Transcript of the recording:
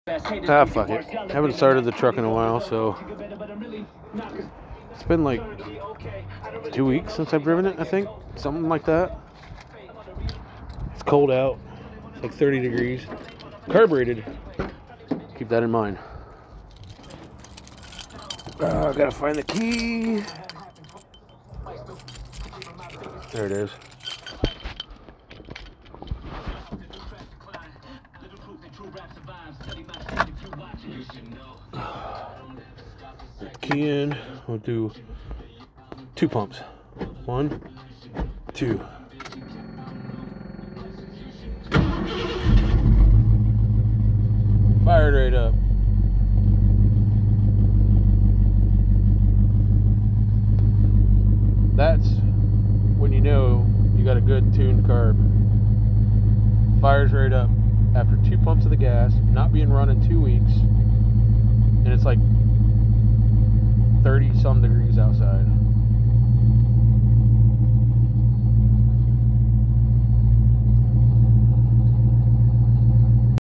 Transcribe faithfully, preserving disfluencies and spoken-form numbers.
Ah, fuck it. Haven't started the truck in a while, so it's been like two weeks since I've driven it, I think. Something like that. It's cold out. It's like thirty degrees. Carbureted. Keep that in mind. Uh, I gotta find the key. There it is. Put the key in. We'll do two pumps. One, two. Fired right up. That's when you know you got a good tuned carb. Fires right up after two pumps of the gas, not being run in two weeks, and it's like thirty some degrees outside.